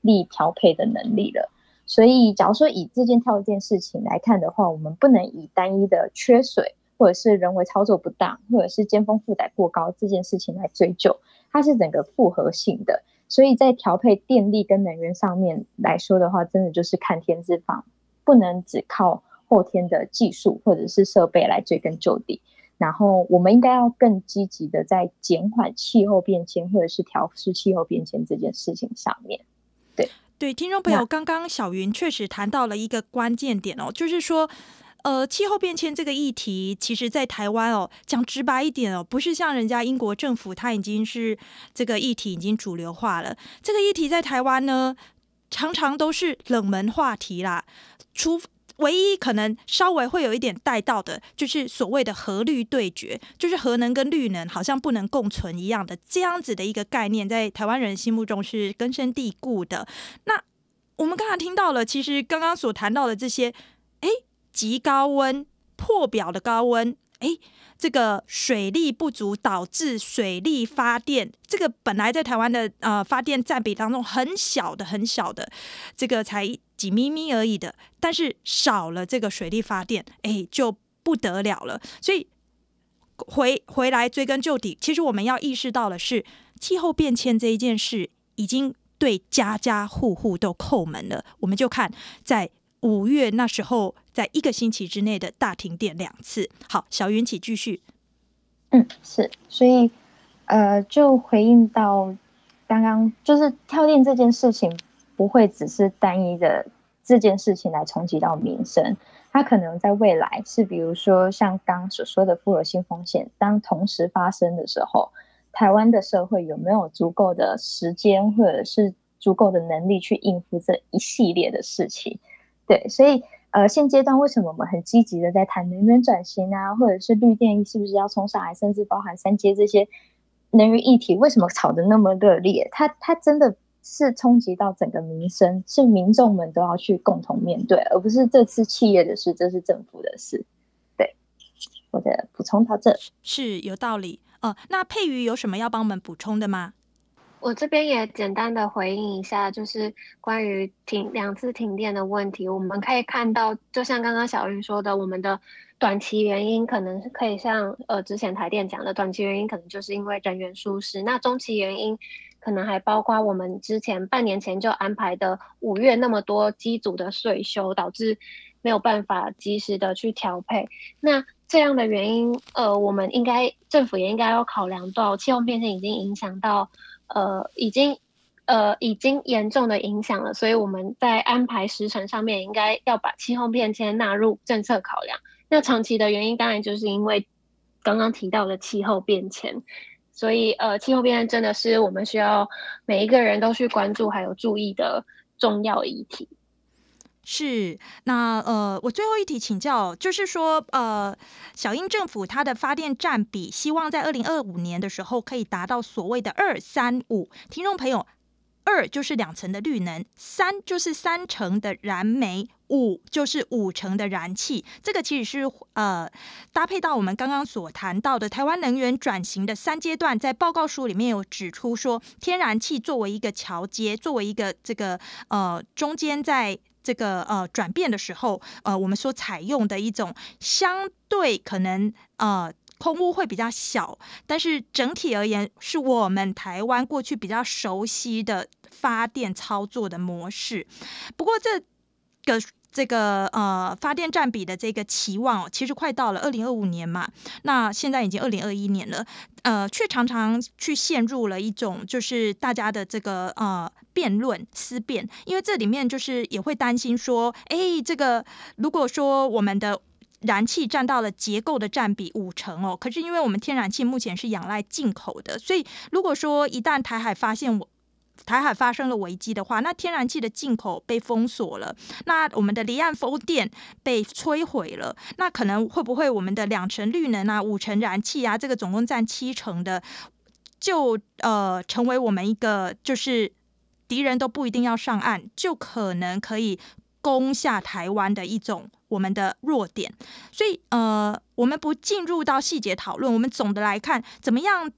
S2: 力调配的能力了。所以假如说以这件跳电事情来看的话，我们不能以单一的缺水或者是人为操作不当或者是尖峰负载过高这件事情来追究，它是整个复合性的。所以在调配电力跟能源上面来说的话，真的就是看天之放，不能只靠后天的技术或者是设备来追根究底。然后我们应该要更积极的在减缓气候变迁或者是调适气候变迁这件事情上面。对
S1: 对，听众朋友，刚刚小云确实谈到了一个关键点哦，就是说呃，气候变迁这个议题，其实在台湾哦，讲直白一点哦，不是像人家英国政府，它已经是这个议题已经主流化了。这个议题在台湾呢，常常都是冷门话题啦。除唯一可能稍微会有一点带到的，就是所谓的核绿对决，就是核能跟绿能好像不能共存一样的这样子的一个概念，在台湾人心目中是根深蒂固的。那我们刚才听到了，其实刚刚所谈到的这些，哎。极高温破表的高温，哎，这个水力不足导致水力发电，这个本来在台湾的呃发电占比当中很小的很小的，这个才几咪咪而已的，但是少了这个水力发电，哎，就不得了了。所以回回来追根究底，其实我们要意识到的是，气候变迁这一件事已经对家家户户都叩门了。我们就看在五月那时候，在一个星期之内的大停电两次。好，小云请继续。
S2: 嗯，是，所以呃，就回应到刚刚，就是跳电这件事情，不会只是单一的这件事情来冲击到民生，它可能在未来是，比如说像刚刚所说的复合性风险，当同时发生的时候，台湾的社会有没有足够的时间或者是足够的能力去应付这一系列的事情？对，所以呃，现阶段为什么我们很积极的在谈能源转型啊，或者是绿电是不是要冲上来，甚至包含三阶这些能源议题，为什么吵得那么热烈？它它真的是冲击到整个民生，是民众们都要去共同面对，而不是这次企业的事，这是政府的事。对，我的补充到这
S1: 是有道理。呃，那佩瑜有什么要帮我们补充的吗？
S3: 我这边也简单的回应一下，就是关于停两次停电的问题，我们可以看到，就像刚刚小云说的，我们的短期原因可能是可以像呃之前台电讲的，短期原因可能就是因为人员疏失，那中期原因可能还包括我们之前半年前就安排的五月那么多机组的税休，导致没有办法及时的去调配。那这样的原因，呃，我们应该政府也应该要考量到气候变迁已经影响到。呃，已经呃已经严重的影响了，所以我们在安排时程上面应该要把气候变迁纳入政策考量。那长期的原因当然就是因为刚刚提到的气候变迁，所以呃气候变迁真的是我们需要每一个人都去关注还有注意的重要议题。
S1: 是，那呃，我最后一题请教，就是说，呃，小英政府它的发电占比，希望在二零二五年的时候可以达到所谓的二三五。听众朋友，二就是两成的绿能，三就是三成的燃煤，五就是五成的燃气。这个其实是呃搭配到我们刚刚所谈到的台湾能源转型的三阶段，在报告书里面有指出说，天然气作为一个桥接，作为一个这个呃中间在。这个呃转变的时候，呃，我们所采用的一种相对可能呃空污会比较小，但是整体而言是我们台湾过去比较熟悉的发电操作的模式。不过这个这个呃发电占比的这个期望，其实快到了二零二五年嘛，那现在已经二零二一年了，呃，却常常去陷入了一种就是大家的这个呃辩论思辨，因为这里面就是也会担心说，哎，这个如果说我们的燃气占到了结构的占比五成哦，可是因为我们天然气目前是仰赖进口的，所以如果说一旦台海发现我。台海发生了危机的话，那天然气的进口被封锁了，那我们的离岸风电被摧毁了，那可能会不会我们的两成绿能啊、五成燃气啊，这个总共占七成的，就呃成为我们一个就是敌人都不一定要上岸，就可能可以攻下台湾的一种我们的弱点。所以呃，我们不进入到细节讨论，我们总的来看，怎么样？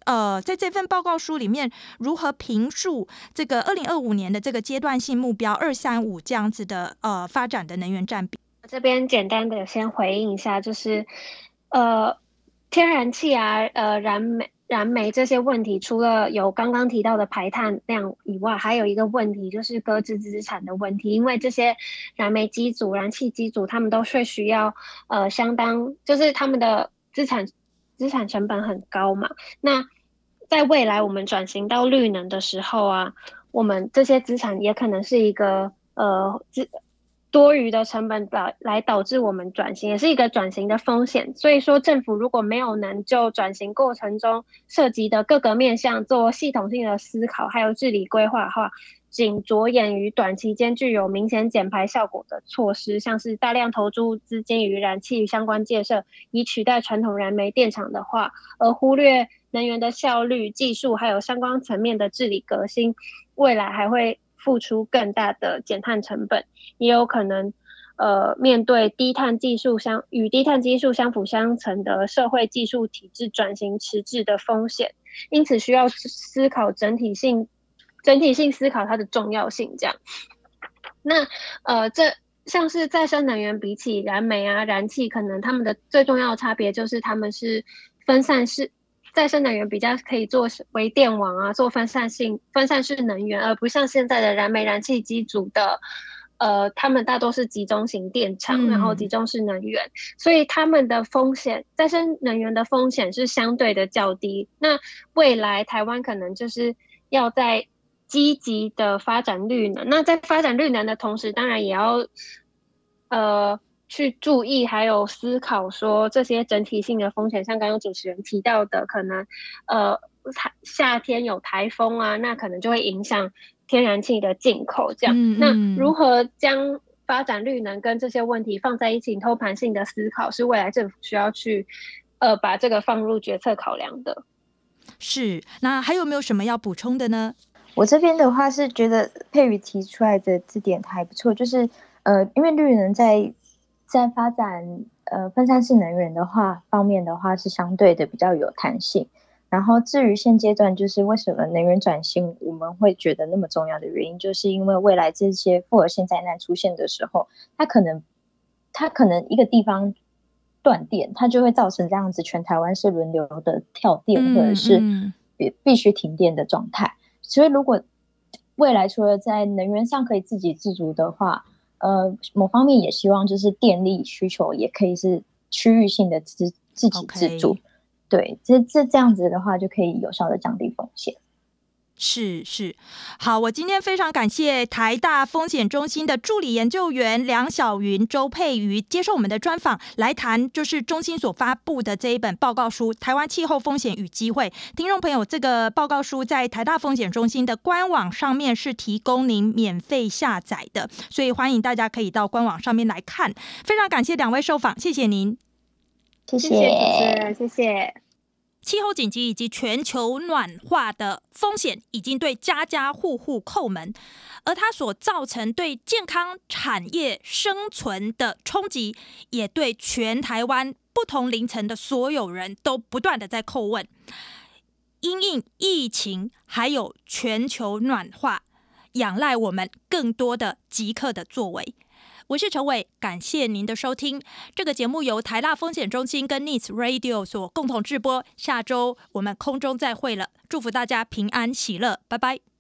S1: 呃，在这份报告书里面，如何评述这个二零二五年的这个阶段性目标二三五这样子的呃发展的能源占比？
S3: 这边简单的先回应一下，就是呃，天然气啊，呃，燃煤。燃煤这些问题，除了有刚刚提到的排碳量以外，还有一个问题就是搁置资产的问题。因为这些燃煤机组、燃气机组，他们都是需要呃相当，就是他们的资产资产成本很高嘛。那在未来我们转型到绿能的时候啊，我们这些资产也可能是一个呃资。多余的成本来导致我们转型，也是一个转型的风险。所以说，政府如果没有能就转型过程中涉及的各个面向做系统性的思考，还有治理规划的话，仅着眼于短期间具有明显减排效果的措施，像是大量投注资金于燃气相关建设，以取代传统燃煤电厂的话，而忽略能源的效率、技术还有相关层面的治理革新，未来还会付出更大的减碳成本，也有可能呃面对低碳技术相与低碳技术相辅相成的社会技术体制转型迟滞的风险，因此需要思考整体性整体性思考它的重要性。这样，那呃这像是再生能源比起燃煤啊、燃气，可能它们的最重要的差别就是它们是分散式。再生能源比较可以做微电网啊，做分散性分散式能源，而不像现在的燃煤燃气机组的，呃，他们大多是集中型电厂，嗯、然后集中式能源，所以他们的风险，再生能源的风险是相对的较低。那未来台湾可能就是要在积极的发展绿能，那在发展绿能的同时，当然也要，呃。去注意还有思考说这些整体性的风险，像刚刚主持人提到的，可能呃夏天有台风啊，那可能就会影响天然气的进口这样。嗯嗯那如何将发展绿能跟这些问题放在一起，通盘性的思考，是未来政府需要去呃把这个放入决策考量的。
S1: 是，那还有没有什么要补充的呢？
S2: 我这边的话是觉得佩瑜提出来的这点还不错，就是呃因为绿能在在发展呃分散式能源的话方面的话是相对的比较有弹性，然后至于现阶段就是为什么能源转型我们会觉得那么重要的原因，就是因为未来这些复合性灾难出现的时候，它可能它可能一个地方断电，它就会造成这样子全台湾是轮流的跳电、嗯、或者是必须停电的状态。所以如果未来除了在能源上可以自给自足的话，呃，某方面也希望就是电力需求也可以是区域性的自自给自足， okay. 对，这这这样子的话就可以有效的降低风险。
S1: 是是，好，我今天非常感谢台大风险中心的助理研究员梁晓云、周佩瑜接受我们的专访，来谈就是中心所发布的这一本报告书《台湾气候风险与机会》。听众朋友，这个报告书在台大风险中心的官网上面是提供您免费下载的，所以欢迎大家可以到官网上面来看。非常感谢两位受访，谢谢您，
S2: 谢谢
S3: 主持人，谢谢。
S1: 气候紧急以及全球暖化的风险已经对家家户户叩门，而它所造成对健康、产业、生存的冲击，也对全台湾不同龄层的所有人都不断的在叩问。因应疫情还有全球暖化，仰赖我们更多的即刻的作为。我是陈伟，感谢您的收听。这个节目由台大风险中心跟 N I S Radio 所共同制播。下周我们空中再会了，祝福大家平安喜乐，拜拜。